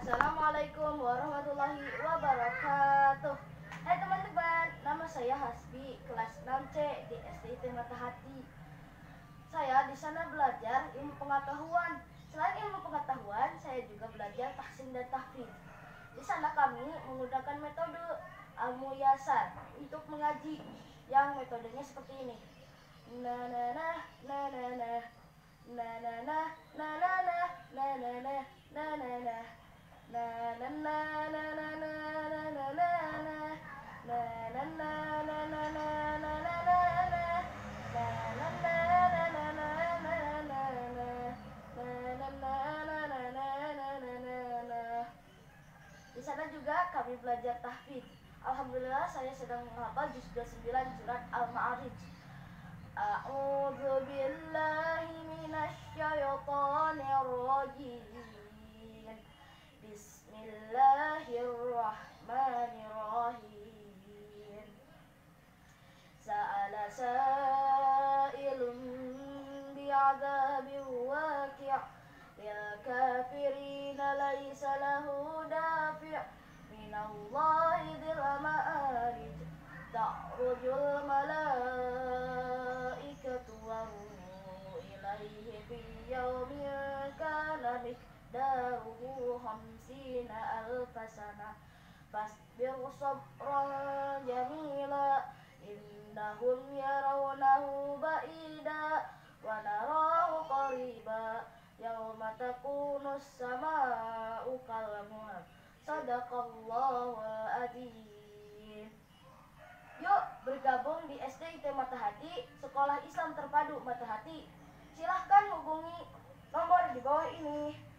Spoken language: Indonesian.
Assalamualaikum warahmatullahi wabarakatuh. Hai teman-teman, nama saya Hasbi, kelas 6C di SDIT Matahati. Saya di sana belajar ilmu pengetahuan. Selain ilmu pengetahuan, saya juga belajar tahsin dan tahfidz. Di sana kami menggunakan metode al-muyasar untuk mengaji, yang metodenya seperti ini. Na na na na na na na na na na na na na na na na na. Na na na na na na na na na na na na na na na na. Di sana juga kami belajar tahfidz. Alhamdulillah saya sedang menghafal juz 29 surat Al-Ma'arij. A'udzu billahi minasyaitonir rajim. Bismillahirrahmanirrahim. Sa'ala sa'ilun bi'adzabin waqi'. Lil kafirina laisa lahu dafi'. Minallahi dzil ma'arij. Ta'rujul malaikatu wa ruhu ilaihi fi yaumin kana miqdaruhu khamsina alfa sanah. Fasbir sabran jamila. Innahum yarawnahu ba'ida wa narahu qariba. Yauma takunus sama'u kalmuhal. Sadaqallahul adzim. Yuk bergabung di SDIT Matahati, Sekolah Islam Terpadu Matahati. Silahkan hubungi nomor di bawah ini.